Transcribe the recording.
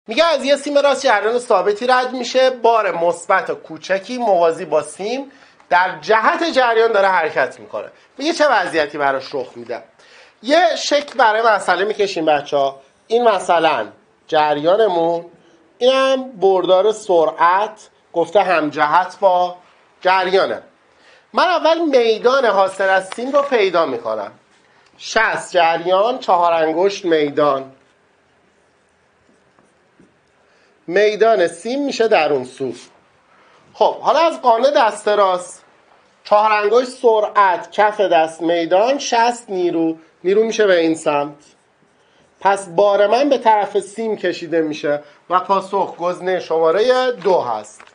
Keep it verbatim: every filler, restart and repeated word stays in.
میگه از یه سیم راست جریان ثابتی رد میشه، بار مثبت کوچکی موازی با سیم در جهت جریان داره حرکت میکنه. میگه چه وضعیتی براش رخ میده. یه شکل برای مسئله میکشیم بچه‌ها. این مثلا جریانمون، اینم بردار سرعت، گفته هم جهت با جریانه. من اول میدان حاصل از سیم رو پیدا میکنم. شصت جریان، چهار انگشت میدان. میدان سیم میشه در اون سو. خب حالا از قانون دست راست، چهار انگشت سرعت، کف دست میدان، شصت نیرو. نیرو میشه به این سمت. پس بار من به طرف سیم کشیده میشه و پاسخ گزینه شماره دو هست.